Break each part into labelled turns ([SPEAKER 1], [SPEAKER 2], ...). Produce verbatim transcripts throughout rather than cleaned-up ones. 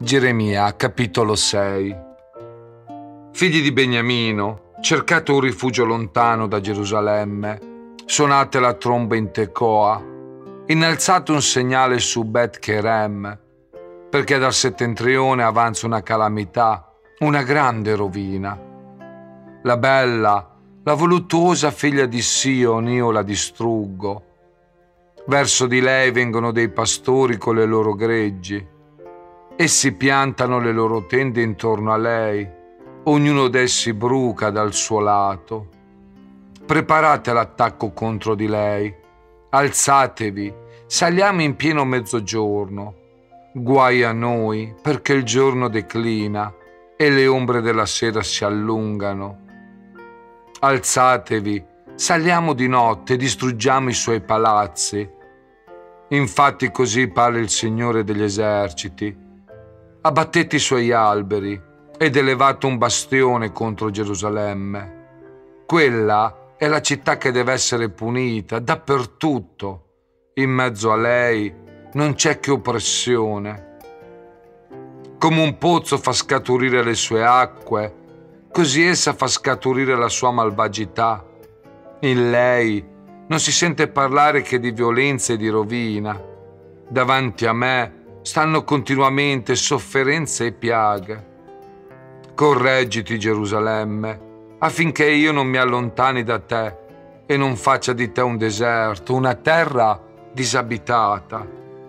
[SPEAKER 1] Geremia, capitolo sei. Figli di Beniamino, cercate un rifugio lontano da Gerusalemme, suonate la tromba in Tecoa, innalzate un segnale su Bet Kerem, perché dal settentrione avanza una calamità, una grande rovina. La bella, la voluttuosa figlia di Sion io la distruggo. Verso di lei vengono dei pastori con le loro greggi. Essi piantano le loro tende intorno a lei, ognuno d'essi bruca dal suo lato. Preparate l'attacco contro di lei, alzatevi, saliamo in pieno mezzogiorno. Guai a noi, perché il giorno declina e le ombre della sera si allungano. Alzatevi, saliamo di notte e distruggiamo i suoi palazzi. Infatti così parla il Signore degli eserciti. Abbattete i suoi alberi ed elevate un bastione contro Gerusalemme. Quella è la città che deve essere punita dappertutto. In mezzo a lei non c'è che oppressione. Come un pozzo fa scaturire le sue acque, così essa fa scaturire la sua malvagità. In lei non si sente parlare che di violenza e di rovina. Davanti a me stanno continuamente sofferenze e piaghe. Correggiti, Gerusalemme, affinché io non mi allontani da te e non faccia di te un deserto, una terra disabitata.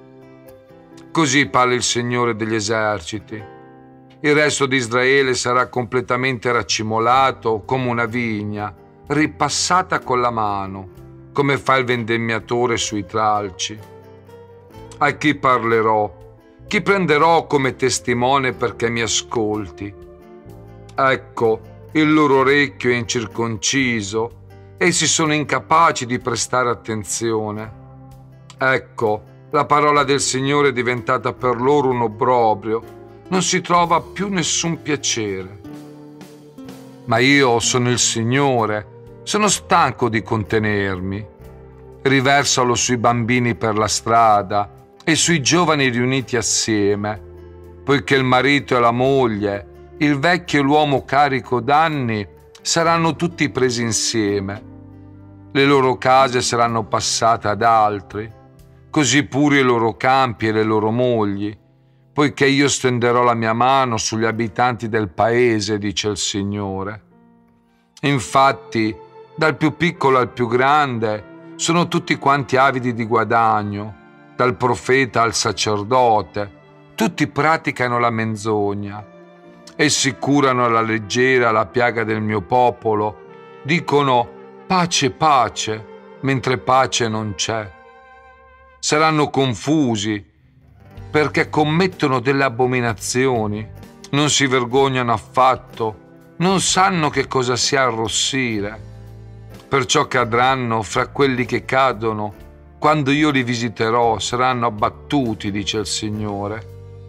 [SPEAKER 1] Così parla il Signore degli eserciti. Il resto di Israele sarà completamente raccimolato come una vigna, ripassata con la mano, come fa il vendemmiatore sui tralci. A chi parlerò? Chi prenderò come testimone perché mi ascolti? Ecco, il loro orecchio è incirconciso, essi sono incapaci di prestare attenzione. Ecco, la parola del Signore è diventata per loro un obbrobrio, non si trova più nessun piacere. Ma io sono il Signore, sono stanco di contenermi. Riversalo sui bambini per la strada e sui giovani riuniti assieme, poiché il marito e la moglie, il vecchio e l'uomo carico d'anni saranno tutti presi insieme. Le loro case saranno passate ad altri, così pure i loro campi e le loro mogli, poiché io stenderò la mia mano sugli abitanti del paese, dice il Signore. Infatti, dal più piccolo al più grande, sono tutti quanti avidi di guadagno, dal profeta al sacerdote, tutti praticano la menzogna. Essi curano alla leggera la piaga del mio popolo, dicono pace, pace, mentre pace non c'è. Saranno confusi perché commettono delle abominazioni, non si vergognano affatto, non sanno che cosa sia arrossire. Perciò cadranno fra quelli che cadono. Quando io li visiterò saranno abbattuti, dice il Signore.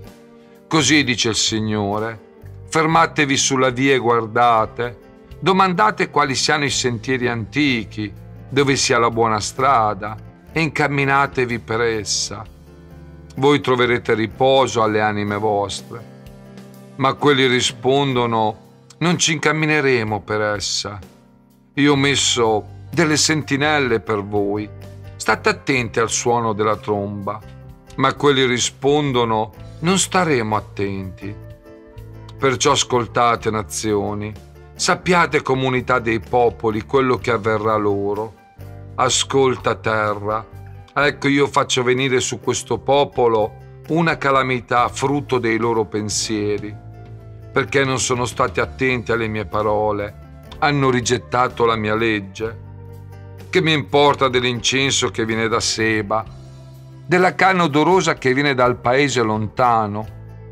[SPEAKER 1] Così dice il Signore, fermatevi sulla via e guardate, domandate quali siano i sentieri antichi, dove sia la buona strada, e incamminatevi per essa. Voi troverete riposo alle anime vostre. Ma quelli rispondono, non ci incammineremo per essa. Io ho messo delle sentinelle per voi. State attenti al suono della tromba. Ma quelli rispondono, non staremo attenti. Perciò ascoltate, nazioni, sappiate, comunità dei popoli, quello che avverrà loro. Ascolta, terra, ecco io faccio venire su questo popolo una calamità frutto dei loro pensieri, perché non sono stati attenti alle mie parole, hanno rigettato la mia legge. Che mi importa dell'incenso che viene da Seba, della canna odorosa che viene dal paese lontano?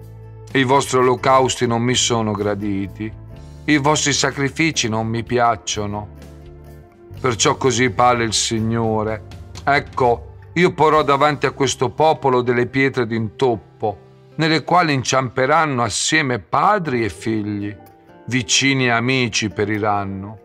[SPEAKER 1] I vostri olocausti non mi sono graditi, i vostri sacrifici non mi piacciono. Perciò così parla il Signore. Ecco, io porrò davanti a questo popolo delle pietre d'intoppo, nelle quali inciamperanno assieme padri e figli, vicini e amici periranno.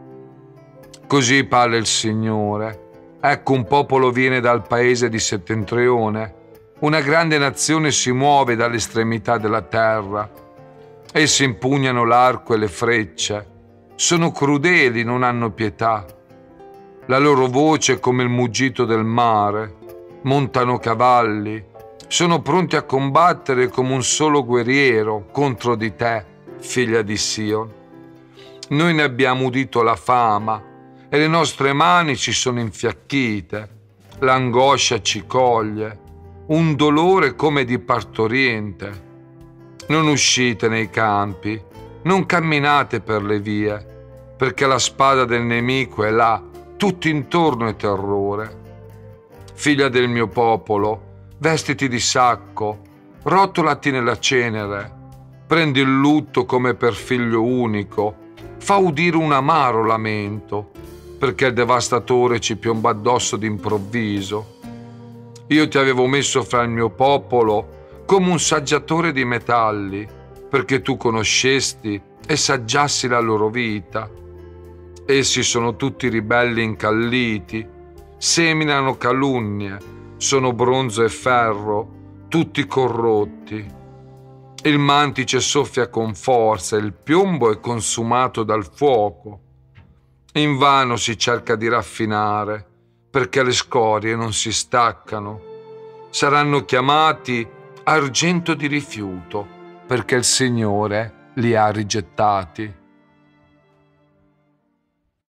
[SPEAKER 1] Così parla il Signore. Ecco, un popolo viene dal paese di settentrione, Una grande nazione si muove dall'estremità della terra. Essi impugnano l'arco e le frecce. Sono crudeli, non hanno pietà. La loro voce è come il muggito del mare. Montano cavalli. Sono pronti a combattere come un solo guerriero contro di te, figlia di Sion. Noi ne abbiamo udito la fama e le nostre mani ci sono infiacchite. L'angoscia ci coglie, un dolore come di partoriente. Non uscite nei campi, non camminate per le vie, perché la spada del nemico è là, tutto intorno è terrore. Figlia del mio popolo, vestiti di sacco, rotolati nella cenere, prendi il lutto come per figlio unico, fa udire un amaro lamento, perché il devastatore ci piomba addosso d'improvviso. Io ti avevo messo fra il mio popolo come un saggiatore di metalli, perché tu conoscesti e saggiassi la loro vita. Essi sono tutti ribelli incalliti, seminano calunnie, sono bronzo e ferro, tutti corrotti. Il mantice soffia con forza, il piombo è consumato dal fuoco. Invano si cerca di raffinare, perché le scorie non si staccano. Saranno chiamati argento di rifiuto, perché il Signore li ha rigettati.